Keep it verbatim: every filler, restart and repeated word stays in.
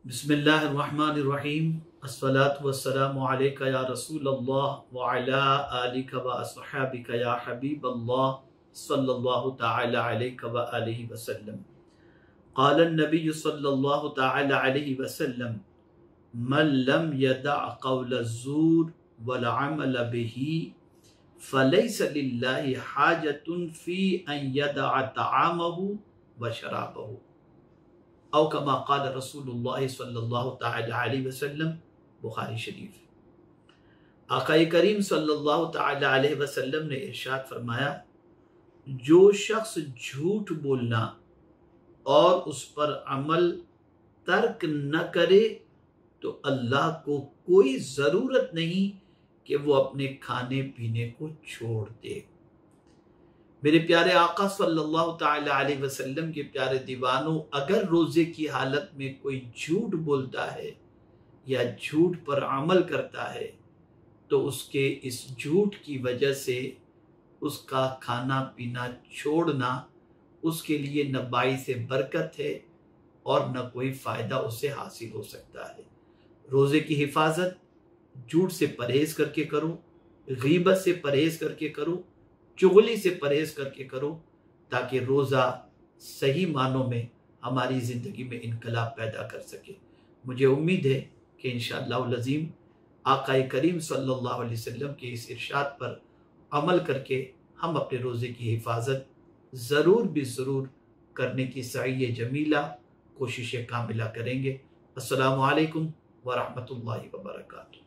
بسم اللہ الرحمن الرحیم الصلاۃ والسلام علیکہ یا رسول اللہ وعلی آلک و اصحابک یا حبیب اللہ صلی اللہ تعالی علیہ وآلہ وسلم۔ قال النبی صلی اللہ تعالی علیہ وسلم من لم يدع قول الزور والعمل به فلیس للہ حاجۃ فی ان يدع طعامہ وشرابہ او کما قال رسول اللہ صلی اللہ تعالی علیہ وسلم، بخاری شریف۔ آقا کریم صلی اللہ تعالی علیہ وسلم نے ارشاد فرمایا، جو شخص جھوٹ بولنا اور اس پر عمل ترک نہ کرے تو اللہ کو کوئی ضرورت نہیں کہ وہ اپنے کھانے پینے کو چھوڑ دے۔ میرے پیارے آقا صلی اللہ تعالی علیہ وسلم کے پیارے دیوانوں، اگر روزے کی حالت میں کوئی جھوٹ بولتا ہے یا جھوٹ پر عمل کرتا ہے تو اس کے اس جھوٹ کی وجہ سے اس کا کھانا پینا چھوڑنا اس کے لیے نہ باعث برکت ہے اور نہ کوئی فائدہ اسے حاصل ہو سکتا ہے۔ روزے کی حفاظت جھوٹ سے پرہیز کر کے کرو، غیبت سے پرہیز کر کے کرو، چغلی سے پرہیز کر کے کرو، تاکہ روزہ صحیح معنوں میں ہماری زندگی میں انقلاب پیدا کر سکے۔ مجھے امید ہے کہ انشاءاللہ العظیم آقا کریم صلی اللہ علیہ وسلم کے اس ارشاد پر عمل کر کے ہم اپنے روزے کی حفاظت ضرور بھی ضرور کرنے کی سعی جمیلہ کوشش کاملہ کریں گے۔ السلام علیکم ورحمۃ اللہ وبرکاتہ۔